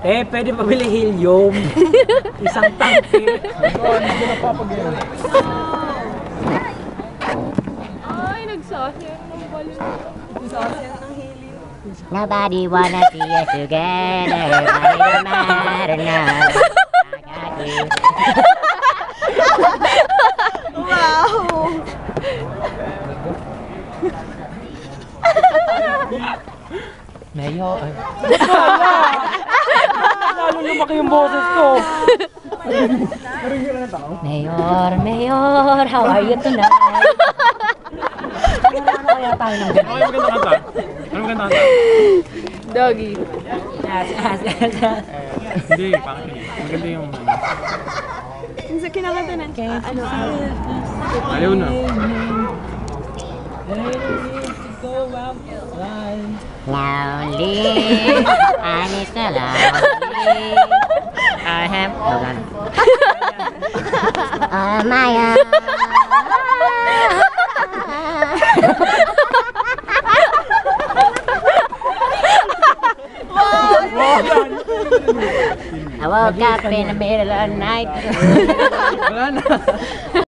Pwede pabili helium. Isang tangke. Hindi na papagyan. Ay, nagsasayang ng balon. Nagsasayang ng helium. Nobody wanna see us together, but it don't matter now. I got you. Wow! Mayo. Lalo lumaki yung boses ko. Mayor, Mayor, how are you tonight? Ano kaya tayo ng Ano yung maganda kanta? Ano maganda kanta? Doggy. Hindi, pangit yun. Maganda yung Yung sa kinakanta na, ano? ayaw na. Lonely, I miss the lonely. I have no Oh my I woke up in the middle of the night. Wala na.